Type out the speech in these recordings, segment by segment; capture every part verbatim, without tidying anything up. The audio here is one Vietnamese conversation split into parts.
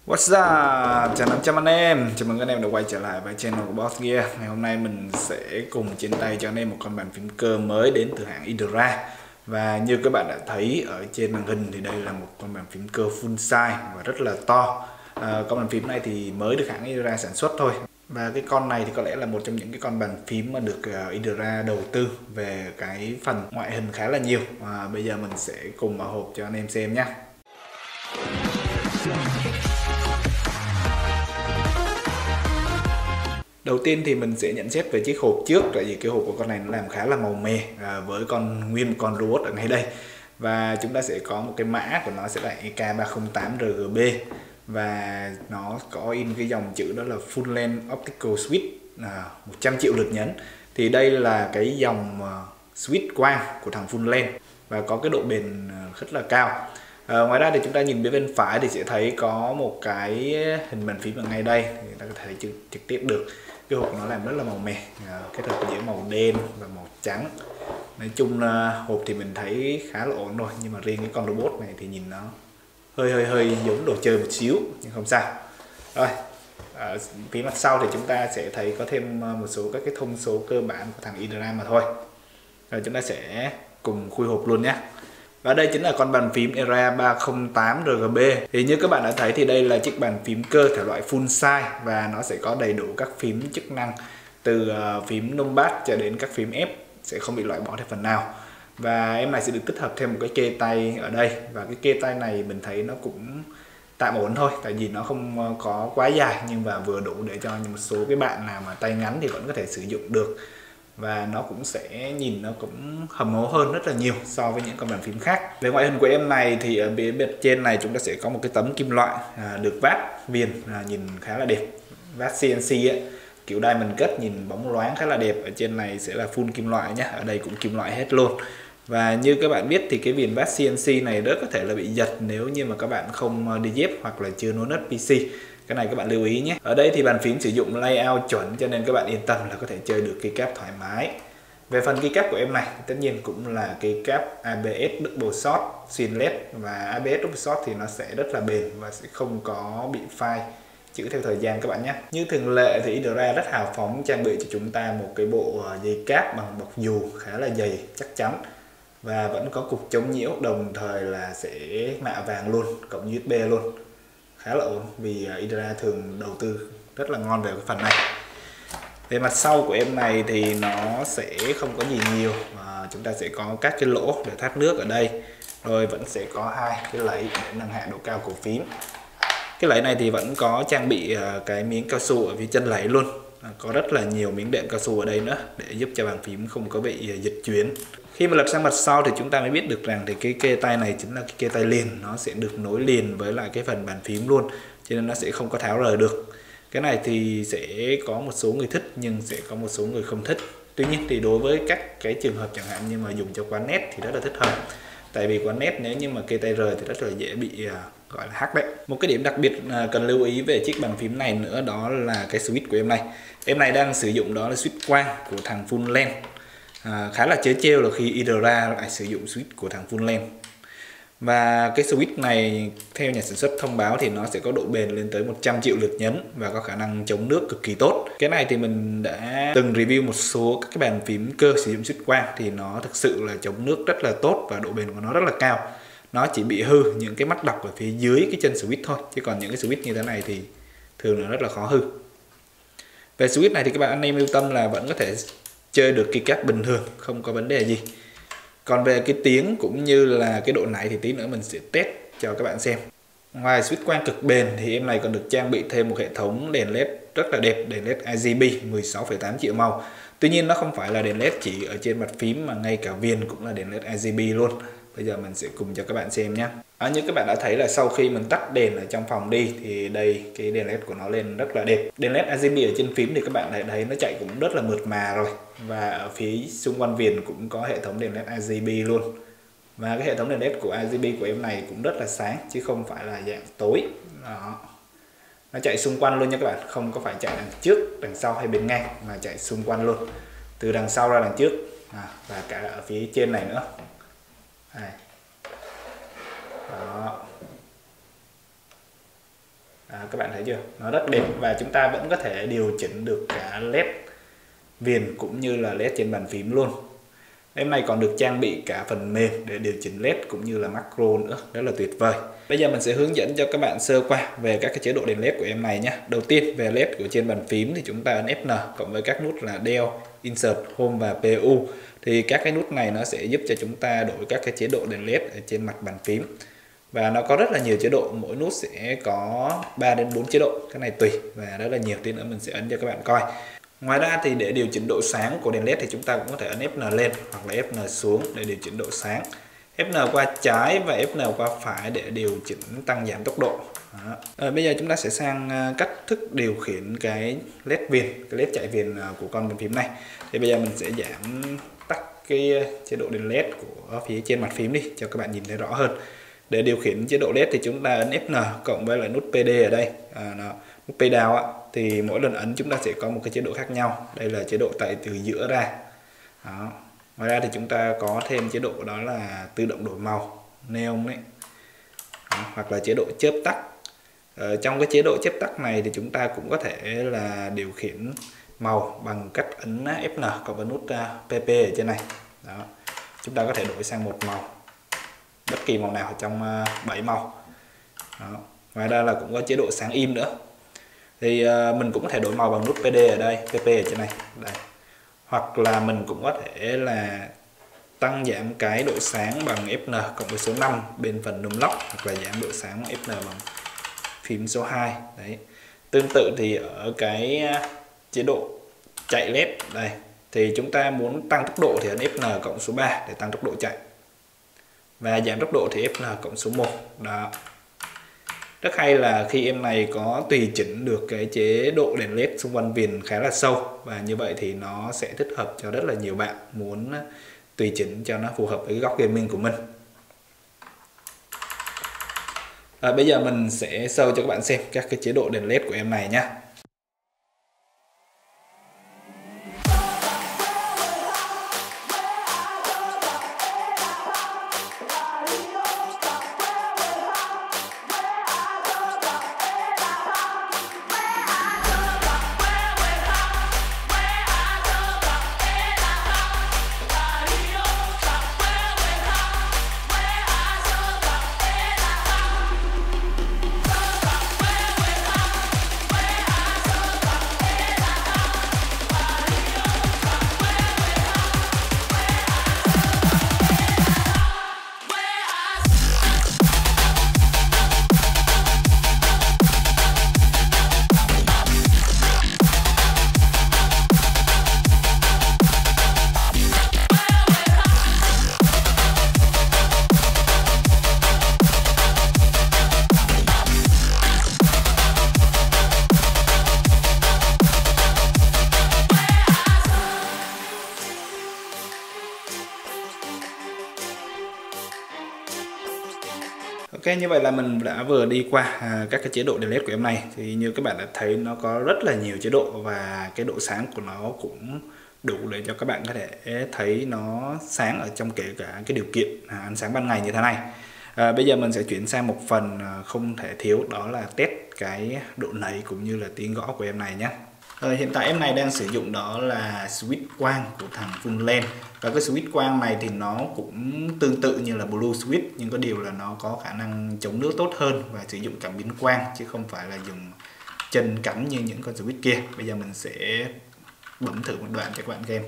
What's up? Chào năm trăm anh em, chào mừng anh em đã quay trở lại với channel của Boss Gear. Ngày hôm nay mình sẽ cùng trên tay cho anh em một con bàn phím cơ mới đến từ hãng Idra. Và như các bạn đã thấy ở trên màn hình thì đây là một con bàn phím cơ full size và rất là to. à, Con bàn phím này thì mới được hãng Idra sản xuất thôi. Và cái con này thì có lẽ là một trong những cái con bàn phím mà được uh, Idra đầu tư về cái phần ngoại hình khá là nhiều. à, Bây giờ mình sẽ cùng mở hộp cho anh em xem nhé. Đầu tiên thì mình sẽ nhận xét về chiếc hộp trước, tại vì cái hộp của con này nó làm khá là màu mè à, với con nguyên một con robot ở ngay đây. Và chúng ta sẽ có một cái mã của nó sẽ là E K ba không tám R G B và nó có in cái dòng chữ đó là Full Length Optical Switch, à, một trăm triệu lượt nhấn. Thì đây là cái dòng uh, switch quang của thằng Full Length và có cái độ bền uh, rất là cao. À, ngoài ra thì chúng ta nhìn bên phải thì sẽ thấy có một cái hình bàn phím ở ngay đây, thì ta có thể thấy trực, trực tiếp được. Cái hộp nó làm rất là màu mè, à, kết hợp giữa màu đen và màu trắng. Nói chung là hộp thì mình thấy khá là ổn rồi, nhưng mà riêng cái con robot này thì nhìn nó hơi hơi hơi giống đồ chơi một xíu, nhưng không sao. Rồi, ở phía mặt sau thì chúng ta sẽ thấy có thêm một số các cái thông số cơ bản của thằng Idra mà thôi. Rồi chúng ta sẽ cùng khui hộp luôn nhé. Và đây chính là con bàn phím E R A ba không tám R G B. Thì như các bạn đã thấy thì đây là chiếc bàn phím cơ thể loại full size và nó sẽ có đầy đủ các phím chức năng từ uh, phím numpad cho đến các phím F, sẽ không bị loại bỏ theo phần nào. Và em này sẽ được tích hợp thêm một cái kê tay ở đây, và cái kê tay này mình thấy nó cũng tạm ổn thôi, tại vì nó không có quá dài nhưng mà vừa đủ để cho một số cái bạn nào mà tay ngắn thì vẫn có thể sử dụng được. Và nó cũng sẽ nhìn nó cũng hầm hố hơn rất là nhiều so với những con bàn phím khác. Về ngoại hình của em này thì ở phía bên trên này chúng ta sẽ có một cái tấm kim loại à, được vát viền, à, nhìn khá là đẹp, vát C N C ấy, kiểu diamond cut, nhìn bóng loáng khá là đẹp. Ở trên này sẽ là full kim loại nhé, ở đây cũng kim loại hết luôn. Và như các bạn biết thì cái viền vát C N C này rất có thể là bị giật nếu như mà các bạn không đi dép hoặc là chưa nối nấc P C. Cái này các bạn lưu ý nhé. Ở đây thì bàn phím sử dụng layout chuẩn cho nên các bạn yên tâm là có thể chơi được keycap thoải mái. Về phần keycap của em này tất nhiên cũng là keycap A B S double shot xuyên led, và A B S double shot thì nó sẽ rất là bền và sẽ không có bị phai chữ theo thời gian các bạn nhé. Như thường lệ thì Idra rất hào phóng trang bị cho chúng ta một cái bộ dây cáp bằng bọc dù khá là dày chắc chắn, và vẫn có cục chống nhiễu, đồng thời là sẽ mạ vàng luôn, cộng U S B luôn, khá là ổn vì Idra thường đầu tư rất là ngon về cái phần này. Về mặt sau của em này thì nó sẽ không có gì nhiều, mà chúng ta sẽ có các cái lỗ để thoát nước ở đây, rồi vẫn sẽ có hai cái lẫy để nâng hạ độ cao của phím. Cái lẫy này thì vẫn có trang bị cái miếng cao su ở phía chân lẫy luôn, có rất là nhiều miếng đệm cao su ở đây nữa để giúp cho bàn phím không có bị dịch chuyển. Khi mà lật sang mặt sau thì chúng ta mới biết được rằng thì cái kê tay này chính là cái kê tay liền, nó sẽ được nối liền với lại cái phần bàn phím luôn, cho nên nó sẽ không có tháo rời được. Cái này thì sẽ có một số người thích nhưng sẽ có một số người không thích. Tuy nhiên thì đối với các cái trường hợp chẳng hạn như mà dùng cho quán net thì rất là thích hợp, tại vì quán net nếu như mà kê tay rời thì rất là dễ bị uh, gọi là hack đấy. Một cái điểm đặc biệt uh, cần lưu ý về chiếc bàn phím này nữa, đó là cái switch của em này. Em này đang sử dụng đó là switch quang của thằng Full Length. À, khá là chế trêu là khi Idra lại sử dụng switch của thằng Full Length. Và cái switch này theo nhà sản xuất thông báo thì nó sẽ có độ bền lên tới một trăm triệu lượt nhấn và có khả năng chống nước cực kỳ tốt. Cái này thì mình đã từng review một số các cái bàn phím cơ sử dụng switch quang thì nó thực sự là chống nước rất là tốt và độ bền của nó rất là cao. Nó chỉ bị hư những cái mắt đọc ở phía dưới cái chân switch thôi, chứ còn những cái switch như thế này thì thường là rất là khó hư. Về switch này thì các bạn anh em lưu tâm là vẫn có thể chơi được keycap bình thường, không có vấn đề gì. Còn về cái tiếng cũng như là cái độ nảy thì tí nữa mình sẽ test cho các bạn xem. Ngoài switch quang cực bền thì em này còn được trang bị thêm một hệ thống đèn led rất là đẹp, đèn led R G B mười sáu phẩy tám triệu màu. Tuy nhiên nó không phải là đèn led chỉ ở trên mặt phím mà ngay cả viền cũng là đèn led R G B luôn. Bây giờ mình sẽ cùng cho các bạn xem nhé. À, như các bạn đã thấy là sau khi mình tắt đèn ở trong phòng đi thì đây cái đèn led của nó lên rất là đẹp. Đèn led R G B ở trên phím thì các bạn thấy thấy nó chạy cũng rất là mượt mà rồi. Và ở phía xung quanh viền cũng có hệ thống đèn led R G B luôn. Và cái hệ thống đèn led của R G B của em này cũng rất là sáng chứ không phải là dạng tối. Đó. Nó chạy xung quanh luôn nha các bạn, không có phải chạy đằng trước, đằng sau hay bên ngang mà chạy xung quanh luôn. Từ đằng sau ra đằng trước à, và cả ở phía trên này nữa. Đây. Đó. À, các bạn thấy chưa, nó rất đẹp và chúng ta vẫn có thể điều chỉnh được cả led viền cũng như là led trên bàn phím luôn. Em này còn được trang bị cả phần mềm để điều chỉnh led cũng như là macro nữa, rất là tuyệt vời. Bây giờ mình sẽ hướng dẫn cho các bạn sơ qua về các cái chế độ đèn led của em này nhé. Đầu tiên về led của trên bàn phím thì chúng ta ấn F N cộng với các nút là Del, Insert, Home và P U. Thì các cái nút này nó sẽ giúp cho chúng ta đổi các cái chế độ đèn led ở trên mặt bàn phím. Và nó có rất là nhiều chế độ, mỗi nút sẽ có ba đến bốn chế độ, cái này tùy và rất là nhiều, tí nữa mình sẽ ấn cho các bạn coi. Ngoài ra thì để điều chỉnh độ sáng của đèn led thì chúng ta cũng có thể ấn F N lên hoặc là F N xuống để điều chỉnh độ sáng. F N qua trái và F N qua phải để điều chỉnh tăng giảm tốc độ. Đó. À, bây giờ chúng ta sẽ sang cách thức điều khiển cái led viền, cái led chạy viền của con bàn phím này. Thì bây giờ mình sẽ giảm tắt cái chế độ đèn led của phía trên mặt phím đi cho các bạn nhìn thấy rõ hơn. Để điều khiển chế độ led thì chúng ta ấn F N cộng với lại nút P D ở đây, à, nó, nút P down ạ. Thì mỗi lần ấn chúng ta sẽ có một cái chế độ khác nhau. Đây là chế độ tại từ giữa ra. Đó. Ngoài ra thì chúng ta có thêm chế độ đó là tự động đổi màu, neon đấy. Đó. Hoặc là chế độ chớp tắt. Ở trong cái chế độ chớp tắt này thì chúng ta cũng có thể là điều khiển màu bằng cách ấn F N cộng với nút P P ở trên này. Đó. Chúng ta có thể đổi sang một màu, bất kỳ màu nào trong bảy màu. Đó. Ngoài ra là cũng có chế độ sáng im nữa. Thì uh, mình cũng có thể đổi màu bằng nút P D ở đây, P P ở trên này. Đây. Hoặc là mình cũng có thể là tăng giảm cái độ sáng bằng F N cộng với số năm bên phần num lock, hoặc là giảm độ sáng F N bằng phím số hai. Đấy. Tương tự thì ở cái chế độ chạy led đây thì chúng ta muốn tăng tốc độ thì ấn F N cộng số ba để tăng tốc độ chạy. Và giảm tốc độ thì F N cộng số một. Đó. Rất hay là khi em này có tùy chỉnh được cái chế độ đèn led xung quanh viền khá là sâu, và như vậy thì nó sẽ thích hợp cho rất là nhiều bạn muốn tùy chỉnh cho nó phù hợp với góc gaming của mình. À, bây giờ mình sẽ show cho các bạn xem các cái chế độ đèn led của em này nhé. Ok, như vậy là mình đã vừa đi qua à, các cái chế độ đèn led của em này. Thì như các bạn đã thấy nó có rất là nhiều chế độ, và cái độ sáng của nó cũng đủ để cho các bạn có thể thấy nó sáng ở trong kể cả cái điều kiện à, ánh sáng ban ngày như thế này. à, Bây giờ mình sẽ chuyển sang một phần không thể thiếu, đó là test cái độ nảy cũng như là tiếng gõ của em này nhé. à, Hiện tại em này đang sử dụng đó là switch quang của thằng Funland. Và cái switch quang này thì nó cũng tương tự như là blue switch, nhưng có điều là nó có khả năng chống nước tốt hơn và sử dụng cảm biến quang chứ không phải là dùng chân cắm như những con switch kia. Bây giờ mình sẽ bấm thử một đoạn cho các bạn xem.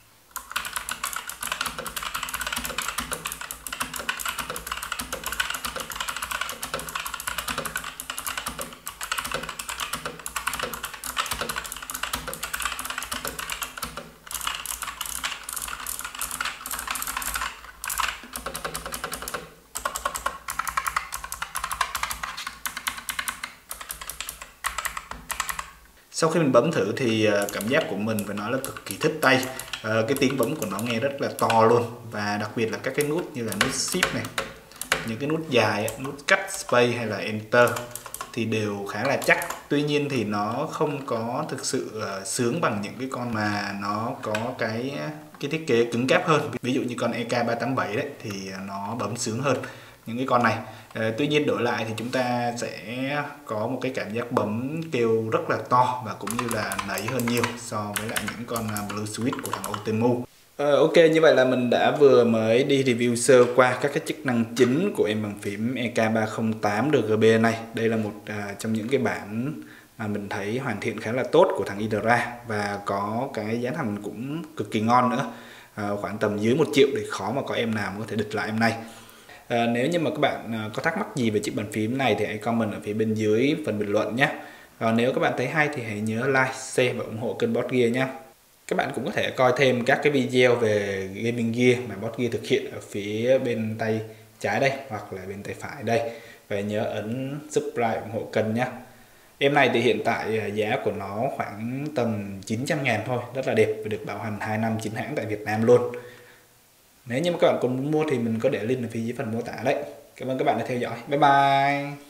Sau khi mình bấm thử thì cảm giác của mình phải nói là cực kỳ thích tay. à, Cái tiếng bấm của nó nghe rất là to luôn. Và đặc biệt là các cái nút như là nút Shift này, những cái nút dài, nút Cut, Space hay là Enter thì đều khá là chắc. Tuy nhiên thì nó không có thực sự uh, sướng bằng những cái con mà nó có cái cái thiết kế cứng cáp hơn. Ví dụ như con E K ba tám bảy đấy thì nó bấm sướng hơn. những cái con này. À, tuy nhiên đổi lại thì chúng ta sẽ có một cái cảm giác bấm kêu rất là to và cũng như là nảy hơn nhiều so với lại những con Blue Switch của thằng Otemu. Uh, ok, như vậy là mình đã vừa mới đi review sơ qua các cái chức năng chính của em bàn phím E K ba không tám R G B này. Đây là một uh, trong những cái bản mà mình thấy hoàn thiện khá là tốt của thằng Idra và có cái giá thành cũng cực kỳ ngon nữa, uh, khoảng tầm dưới một triệu thì khó mà có em nào có thể địch lại em này. Uh, nếu như mà các bạn uh, có thắc mắc gì về chiếc bàn phím này thì hãy comment ở phía bên dưới phần bình luận nhé. Và nếu các bạn thấy hay thì hãy nhớ like, share và ủng hộ kênh Boss Gear nhé. Các bạn cũng có thể coi thêm các cái video về gaming gear mà Boss Gear thực hiện ở phía bên tay trái đây hoặc là bên tay phải đây. Và nhớ ấn subscribe ủng hộ kênh nhé. Em này thì hiện tại giá của nó khoảng tầm chín trăm ngàn thôi, rất là đẹp và được bảo hành hai năm chính hãng tại Việt Nam luôn. Nếu như mà các bạn còn muốn mua thì mình có để link ở phía dưới phần mô tả đấy. Cảm ơn các bạn đã theo dõi. Bye bye.